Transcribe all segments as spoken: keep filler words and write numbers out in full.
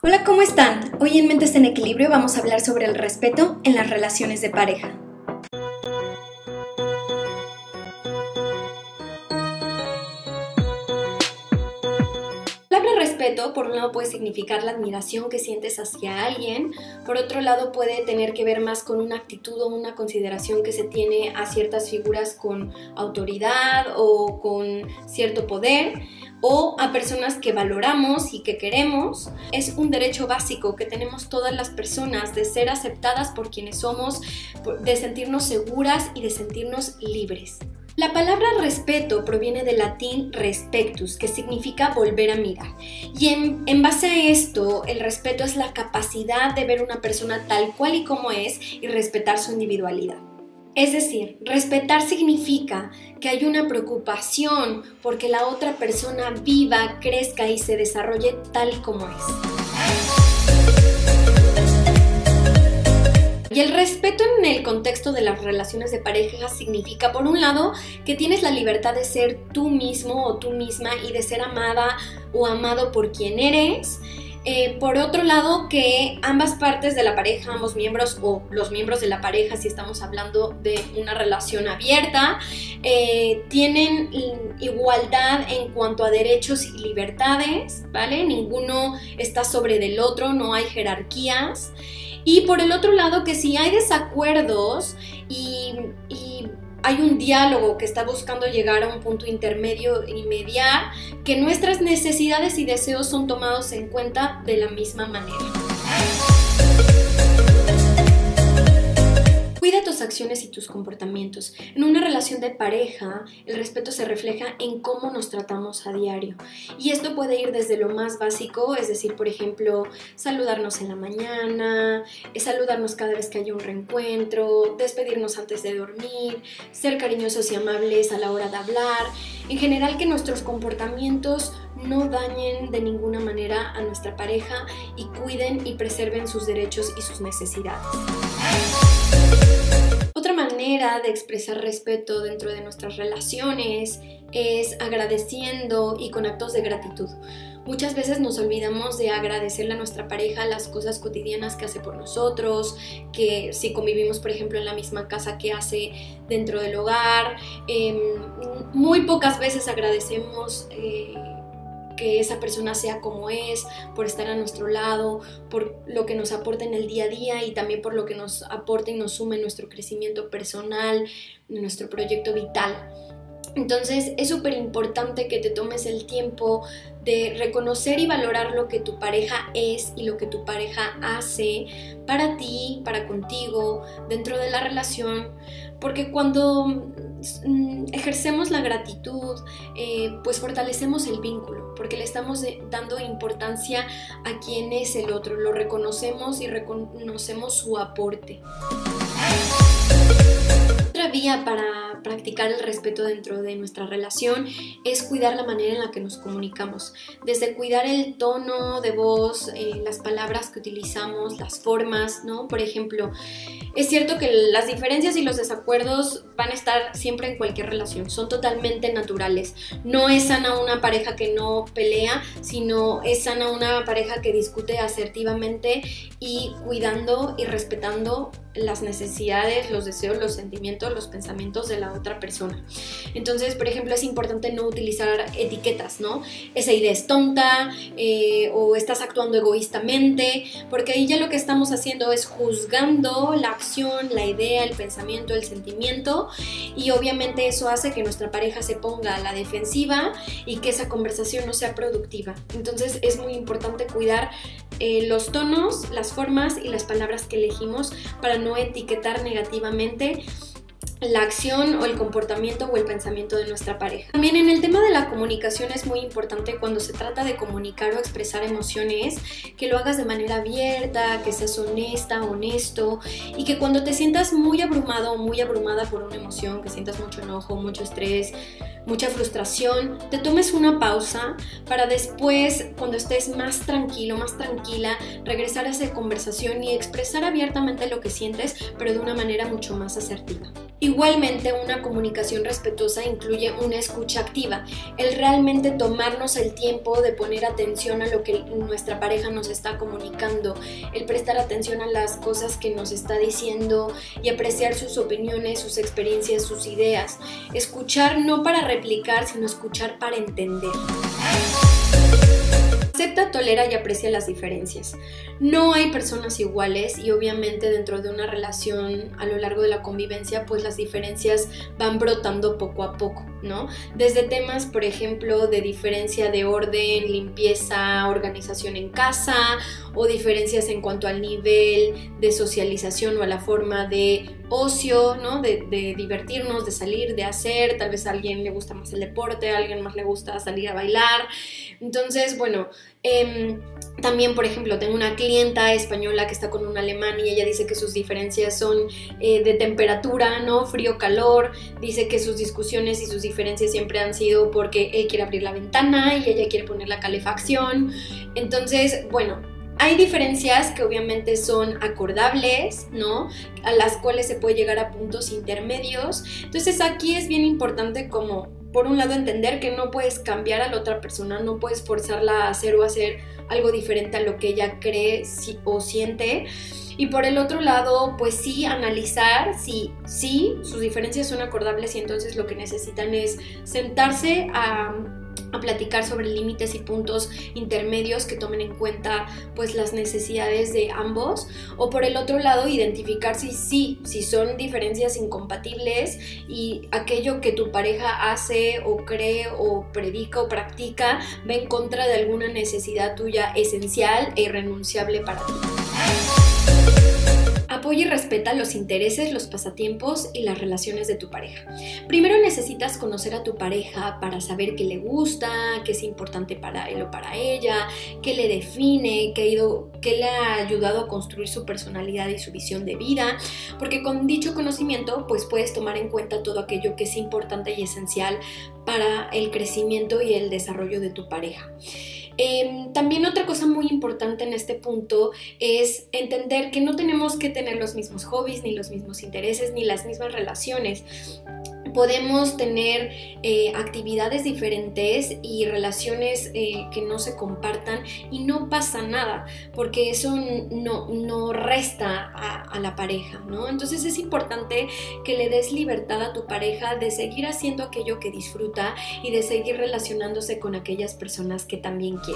Hola, ¿cómo están? Hoy en Mentes en Equilibrio vamos a hablar sobre el respeto en las relaciones de pareja. La palabra respeto, por un lado, puede significar la admiración que sientes hacia alguien, por otro lado puede tener que ver más con una actitud o una consideración que se tiene a ciertas figuras con autoridad o con cierto poder, o a personas que valoramos y que queremos. Es un derecho básico que tenemos todas las personas de ser aceptadas por quienes somos, de sentirnos seguras y de sentirnos libres. La palabra respeto proviene del latín respectus, que significa volver a mirar. Y en, en base a esto, el respeto es la capacidad de ver a una persona tal cual y como es y respetar su individualidad. Es decir, respetar significa que hay una preocupación porque la otra persona viva, crezca y se desarrolle tal y como es. Y el respeto en el contexto de las relaciones de pareja significa, por un lado, que tienes la libertad de ser tú mismo o tú misma y de ser amada o amado por quien eres. Eh, por otro lado, que ambas partes de la pareja, ambos miembros o los miembros de la pareja, si estamos hablando de una relación abierta, eh, tienen igualdad en cuanto a derechos y libertades, ¿vale? Ninguno está sobre del otro, no hay jerarquías. Y por el otro lado, que si hay desacuerdos y, y hay un diálogo que está buscando llegar a un punto intermedio y mediar, que nuestras necesidades y deseos son tomados en cuenta de la misma manera. Cuida tus acciones y tus comportamientos. En una relación de pareja, el respeto se refleja en cómo nos tratamos a diario. Y esto puede ir desde lo más básico, es decir, por ejemplo, saludarnos en la mañana, saludarnos cada vez que haya un reencuentro, despedirnos antes de dormir, ser cariñosos y amables a la hora de hablar. En general, que nuestros comportamientos no dañen de ninguna manera a nuestra pareja y cuiden y preserven sus derechos y sus necesidades. Otra manera de expresar respeto dentro de nuestras relaciones es agradeciendo y con actos de gratitud. Muchas veces nos olvidamos de agradecerle a nuestra pareja las cosas cotidianas que hace por nosotros, que si convivimos, por ejemplo, en la misma casa, que hace dentro del hogar. Eh, muy pocas veces agradecemos eh, que esa persona sea como es, por estar a nuestro lado, por lo que nos aporta en el día a día y también por lo que nos aporta y nos suma en nuestro crecimiento personal, en nuestro proyecto vital. Entonces es súper importante que te tomes el tiempo de reconocer y valorar lo que tu pareja es y lo que tu pareja hace para ti, para contigo, dentro de la relación, porque cuando ejercemos la gratitud, eh, pues fortalecemos el vínculo, porque le estamos de, dando importancia a quién es el otro, lo reconocemos y reconocemos su aporte. Otra vía para practicar el respeto dentro de nuestra relación es cuidar la manera en la que nos comunicamos, desde cuidar el tono de voz, eh, las palabras que utilizamos, las formas, ¿no? Por ejemplo, es cierto que las diferencias y los desacuerdos van a estar siempre en cualquier relación, son totalmente naturales. No es sana una pareja que no pelea, sino es sana una pareja que discute asertivamente y cuidando y respetando las necesidades, los deseos, los sentimientos, los pensamientos de la otra persona. Entonces, por ejemplo, es importante no utilizar etiquetas, ¿no? Esa idea es tonta, eh, o estás actuando egoístamente, porque ahí ya lo que estamos haciendo es juzgando la acción, la idea, el pensamiento, el sentimiento, y obviamente eso hace que nuestra pareja se ponga a la defensiva y que esa conversación no sea productiva. Entonces es muy importante cuidar eh, los tonos, las formas y las palabras que elegimos para no etiquetar negativamente la acción o el comportamiento o el pensamiento de nuestra pareja. También en el tema de la comunicación es muy importante cuando se trata de comunicar o expresar emociones, que lo hagas de manera abierta, que seas honesta, honesto, y que cuando te sientas muy abrumado o muy abrumada por una emoción, que sientas mucho enojo, mucho estrés, mucha frustración, te tomes una pausa para después, cuando estés más tranquilo, más tranquila, regresar a esa conversación y expresar abiertamente lo que sientes, pero de una manera mucho más asertiva. Igualmente, una comunicación respetuosa incluye una escucha activa, el realmente tomarnos el tiempo de poner atención a lo que nuestra pareja nos está comunicando, el prestar atención a las cosas que nos está diciendo y apreciar sus opiniones, sus experiencias, sus ideas. Escuchar no para replicar, sino escuchar para entender. Acepta, tolera y aprecia las diferencias. No hay personas iguales y obviamente dentro de una relación a lo largo de la convivencia pues las diferencias van brotando poco a poco, ¿no? Desde temas, por ejemplo, de diferencia de orden, limpieza, organización en casa o diferencias en cuanto al nivel de socialización o a la forma de ocio, ¿no? De, de divertirnos, de salir, de hacer. Tal vez a alguien le gusta más el deporte, a alguien más le gusta salir a bailar. Entonces, bueno, eh, también, por ejemplo, tengo una clienta española que está con un alemán y ella dice que sus diferencias son eh, de temperatura, ¿no? Frío, calor. Dice que sus discusiones y sus diferencias siempre han sido porque él quiere abrir la ventana y ella quiere poner la calefacción. Entonces, bueno, hay diferencias que obviamente son acordables, ¿no? A las cuales se puede llegar a puntos intermedios. Entonces aquí es bien importante como, por un lado, entender que no puedes cambiar a la otra persona, no puedes forzarla a hacer o hacer algo diferente a lo que ella cree o siente. Y por el otro lado, pues sí, analizar si sí, sus diferencias son acordables y entonces lo que necesitan es sentarse a... a platicar sobre límites y puntos intermedios que tomen en cuenta pues las necesidades de ambos, o por el otro lado identificar si sí, si son diferencias incompatibles y aquello que tu pareja hace o cree o predica o practica va en contra de alguna necesidad tuya esencial e irrenunciable para ti. Apoya y respeta los intereses, los pasatiempos y las relaciones de tu pareja. Primero necesitas conocer a tu pareja para saber qué le gusta, qué es importante para él o para ella, qué le define, qué, ha ido, qué le ha ayudado a construir su personalidad y su visión de vida, porque con dicho conocimiento pues puedes tomar en cuenta todo aquello que es importante y esencial para el crecimiento y el desarrollo de tu pareja. Eh, también otra cosa muy importante en este punto es entender que no tenemos que tener los mismos hobbies, ni los mismos intereses, ni las mismas relaciones. Podemos tener eh, actividades diferentes y relaciones eh, que no se compartan y no pasa nada, porque eso no, no resta a, a la pareja, ¿no? Entonces es importante que le des libertad a tu pareja de seguir haciendo aquello que disfruta y de seguir relacionándose con aquellas personas que también quiere.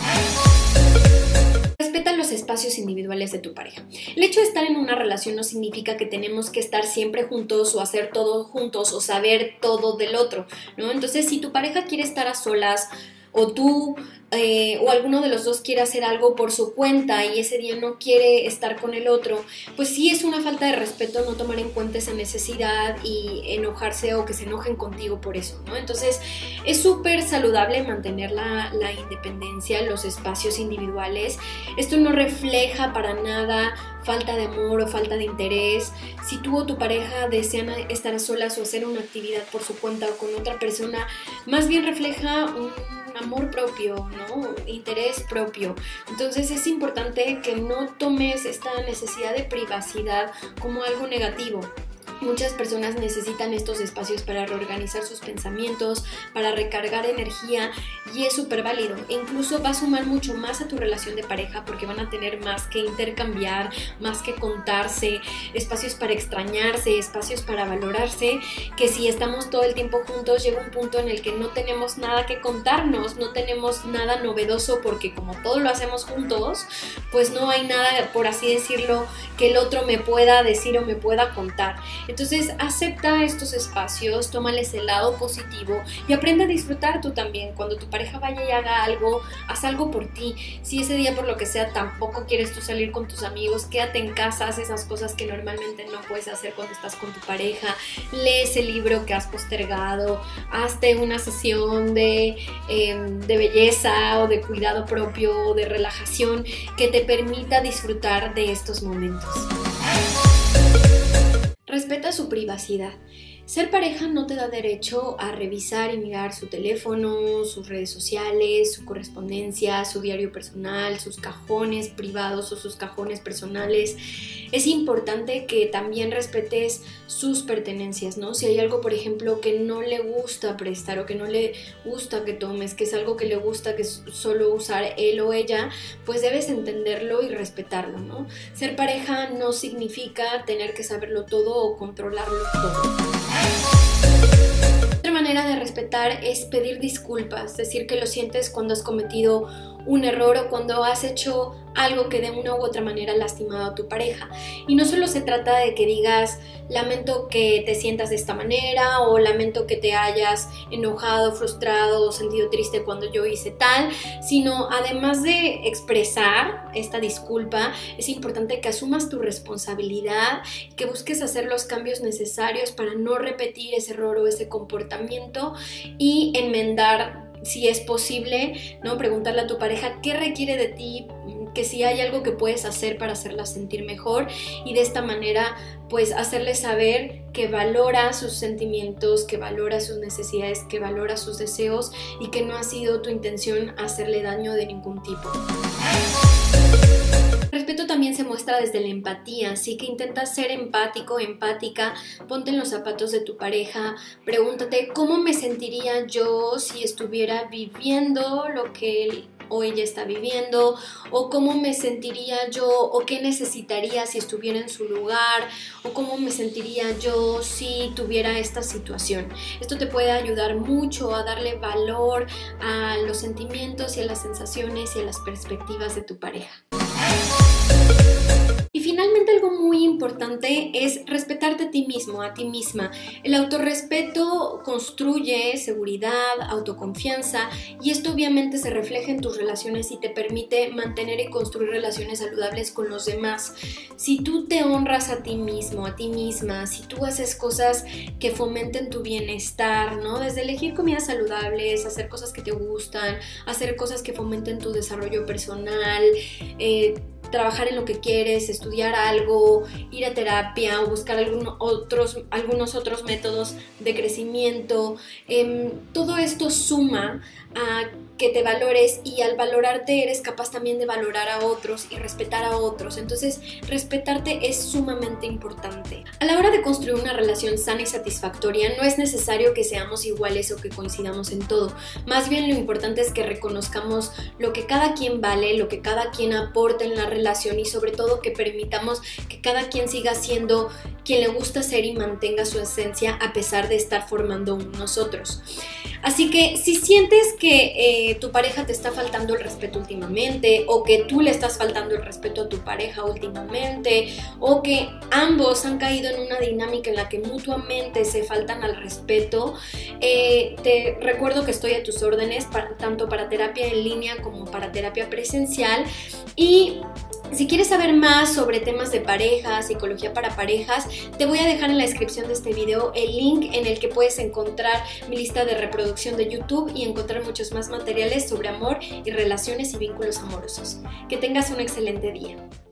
Respeta los espacios individuales de tu pareja. El hecho de estar en una relación no significa que tenemos que estar siempre juntos o hacer todo juntos o saber todo del otro, ¿no? Entonces, si tu pareja quiere estar a solas o tú eh, o alguno de los dos quiere hacer algo por su cuenta y ese día no quiere estar con el otro, pues sí es una falta de respeto no tomar en cuenta esa necesidad y enojarse o que se enojen contigo por eso, ¿no? Entonces es súper saludable mantener la, la independencia, los espacios individuales. Esto no refleja para nada falta de amor o falta de interés. Si tú o tu pareja desean estar a solas o hacer una actividad por su cuenta o con otra persona, más bien refleja un amor propio, ¿no? Interés propio. Entonces es importante que no tomes esta necesidad de privacidad como algo negativo. Muchas personas necesitan estos espacios para reorganizar sus pensamientos, para recargar energía y es súper válido. E incluso va a sumar mucho más a tu relación de pareja porque van a tener más que intercambiar, más que contarse, espacios para extrañarse, espacios para valorarse, que si estamos todo el tiempo juntos llega un punto en el que no tenemos nada que contarnos, no tenemos nada novedoso porque como todo lo hacemos juntos, pues no hay nada, por así decirlo, que el otro me pueda decir o me pueda contar. Entonces acepta estos espacios, tómales el lado positivo y aprende a disfrutar tú también. Cuando tu pareja vaya y haga algo, haz algo por ti. Si ese día por lo que sea tampoco quieres tú salir con tus amigos, quédate en casa, haz esas cosas que normalmente no puedes hacer cuando estás con tu pareja. Lee ese libro que has postergado, hazte una sesión de, eh, de belleza o de cuidado propio o de relajación que te permita disfrutar de estos momentos. Respeta su privacidad. Ser pareja no te da derecho a revisar y mirar su teléfono, sus redes sociales, su correspondencia, su diario personal, sus cajones privados o sus cajones personales. Es importante que también respetes sus pertenencias, ¿no? Si hay algo, por ejemplo, que no le gusta prestar o que no le gusta que tomes, que es algo que le gusta que solo usar él o ella, pues debes entenderlo y respetarlo, ¿no? Ser pareja no significa tener que saberlo todo o controlarlo todo. Otra manera de respetar es pedir disculpas, decir que lo sientes cuando has cometido un error o cuando has hecho algo que de una u otra manera ha lastimado a tu pareja. Y no solo se trata de que digas lamento que te sientas de esta manera o lamento que te hayas enojado, frustrado o sentido triste cuando yo hice tal, sino además de expresar esta disculpa, es importante que asumas tu responsabilidad, que busques hacer los cambios necesarios para no repetir ese error o ese comportamiento y enmendar si es posible, ¿no? Preguntarle a tu pareja qué requiere de ti, que si hay algo que puedes hacer para hacerla sentir mejor y de esta manera pues hacerle saber que valora sus sentimientos, que valora sus necesidades, que valora sus deseos y que no ha sido tu intención hacerle daño de ningún tipo. El respeto también se muestra desde la empatía, así que intenta ser empático, empática, ponte en los zapatos de tu pareja, pregúntate cómo me sentiría yo si estuviera viviendo lo que él o ella está viviendo, o cómo me sentiría yo, o qué necesitaría si estuviera en su lugar, o cómo me sentiría yo si tuviera esta situación. Esto te puede ayudar mucho a darle valor a los sentimientos y a las sensaciones y a las perspectivas de tu pareja. Y finalmente algo muy importante es respetarte a ti mismo, a ti misma. El autorrespeto construye seguridad, autoconfianza y esto obviamente se refleja en tus relaciones y te permite mantener y construir relaciones saludables con los demás. Si tú te honras a ti mismo, a ti misma, si tú haces cosas que fomenten tu bienestar, ¿no? Desde elegir comidas saludables, hacer cosas que te gustan, hacer cosas que fomenten tu desarrollo personal, eh, trabajar en lo que quieres, estudiar algo, ir a terapia o buscar algún otros, algunos otros métodos de crecimiento. Eh, todo esto suma a que te valores y al valorarte eres capaz también de valorar a otros y respetar a otros. Entonces, respetarte es sumamente importante. A la hora de construir una relación sana y satisfactoria, no es necesario que seamos iguales o que coincidamos en todo. Más bien lo importante es que reconozcamos lo que cada quien vale, lo que cada quien aporta en la relación y sobre todo que permitamos que cada quien siga siendo quien le gusta ser y mantenga su esencia a pesar de estar formando unos otros. Así que si sientes que eh, tu pareja te está faltando el respeto últimamente o que tú le estás faltando el respeto a tu pareja últimamente o que ambos han caído en una dinámica en la que mutuamente se faltan al respeto, eh, te recuerdo que estoy a tus órdenes para, tanto para terapia en línea como para terapia presencial. Y si quieres saber más sobre temas de pareja, psicología para parejas, te voy a dejar en la descripción de este video el link en el que puedes encontrar mi lista de reproducción de YouTube y encontrar muchos más materiales sobre amor y relaciones y vínculos amorosos. Que tengas un excelente día.